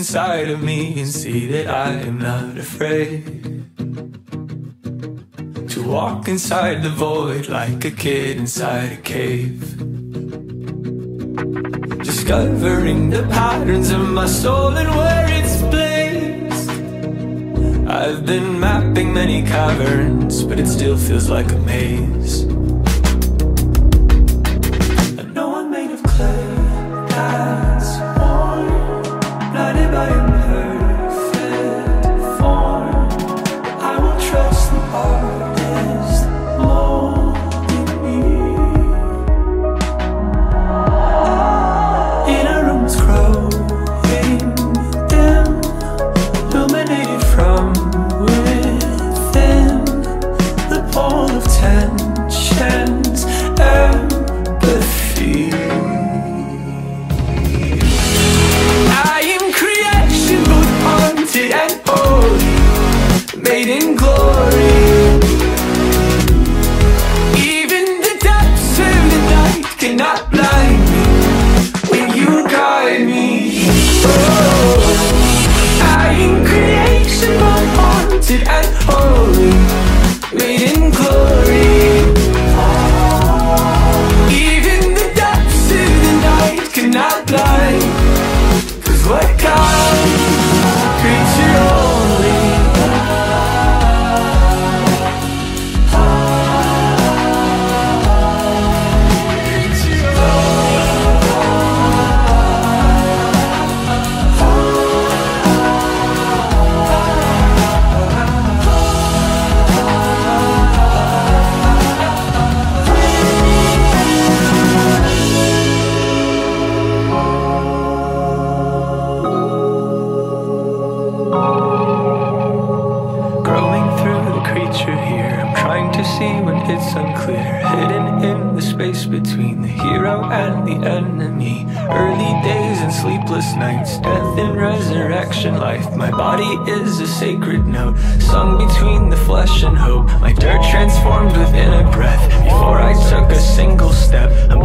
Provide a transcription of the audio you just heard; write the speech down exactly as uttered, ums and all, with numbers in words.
inside of me and see that I am not afraid to walk inside the void like a kid inside a cave, discovering the patterns of my soul and where it's placed. I've been mapping many caverns, but it still feels like a maze. I know I'm made of clay that's warm, blinded by imperfect form. I will trust the artist more than me. In a room that's growing dim, illuminated from within, the pole of tensions, empathy. I am creation, both haunted and holy, made in glory. Even the depths of the night cannot blind me when you guide me. Oh, I am creation, both haunted and holy, made in glory. Even the depths of the night cannot blind. Cause what kind of creature only it's unclear, hidden in the space between the hero and the enemy. Early days and sleepless nights, death and resurrection, life. My body is a sacred note, sung between the flesh and hope. My dirt transformed within a breath, before I took a single step. A